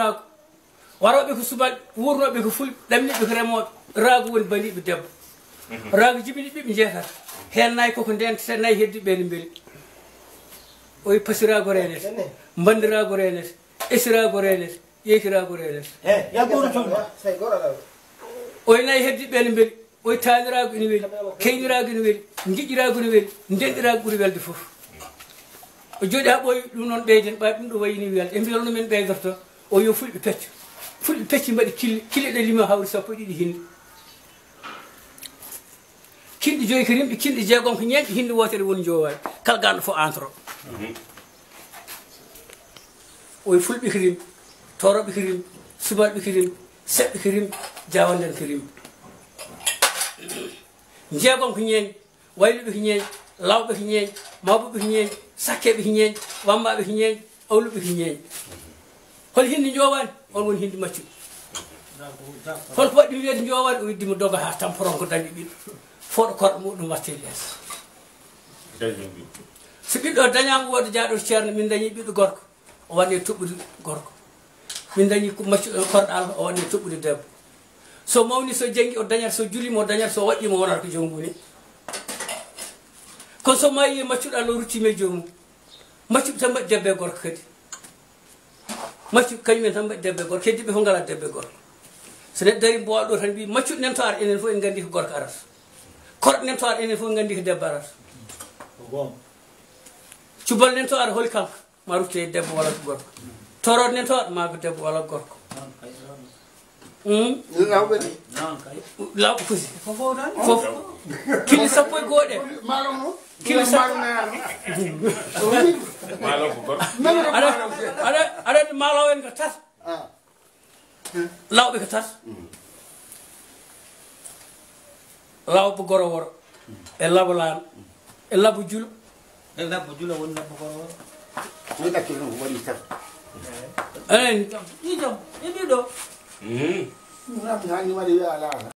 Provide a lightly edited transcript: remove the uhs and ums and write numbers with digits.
raago waroɓe ko subalɓe wurnoɓe ko fulɓe ɗamniɓe ko remoɓe raago woni baniɓe debbo raago jibini ɓiɓe jeetata hen nayi koko ndentata nayi heddiɓe ne beeli oyi pasirago renete bandirago renete esirago renete ƴeykirago renete oyi nayi heddiɓe ne beeli oyi tanirago ine weeli keynirago ine weeli jiƴƴirago ine weeli ndenɗirago ɓuuri welde foof o jooɗi ha ɓooyi ɗum noon ɓeyden ɓa ɗum ɗo wayini welde e mbiyalno men ɓeydorto o yo fulɓe pecco fulɓe pecci mbaɗi kille ɗe lima hawri sappo e ɗiɗi hindi kinɗi joyi ko rimɓe kinɗi jeegom ko ñeeƴe hindi wotere woni jowaade kala ganɗo fof entre oye fulɓe ko rimɓe toroɓe ko rimɓe subalɓe ko rimɓe seɓɓe ko rimɓe jawanden ko rimɓe jeegom ko ñeeñe wayluɓe ko ñeeñe lawɓe ko ñeeñe mawɓeɓe ko ñeeñe sakkeɓe ko ñeeñe wammaɓe ko ñeeñe awluɓe ko ñeeñe hol hindi jowani on woni hindi maccuɗo holko waɗi wiyede jowani o widdimo doga ha tamporon ko dañi ɓiɗɗo foɗo korɗo muɗum watte lees so ɓiɗɗo dañama wooda jaaɗo ceerno min dañi ɓiɗɗo gorko o waɗe toɓɓude gorko min dañi maccuɗo korɗo Allah o waɗe toɓɓude debbo so mawni so janggi o dañata so julima o dañata so waɗɗima wonata ko joomum kono so mayi maccuɗo Allah ruttime e joomum maccuɓe tan mbaɗi debbe e gorko kadi maccuɓe kañumen tan mbaɗi debbe e gorko heddiɓe fof ngala debbe e gorko so neɗɗo dari mbowa ɗo tan mbi maccuɗo nen to ara enen fof en gandi ko gorko arata korɗo nen to ara enen fof en gandi ko debbo arata cubal nen to ara holi kanko ma rutte debbo walla ko gorko toroɗo nen to ara ma ko debbo walla gorko lawɓe kosi fof kili sappo e gooɗe kili sappo aɗa malaw en ko tata lawɓe ko tata lawɓe goro woro e labo laano e labo julo woni labo goro woro mi ɗakkil ɗum ko waɗi tata anani ɗiɗo e ɗiɗo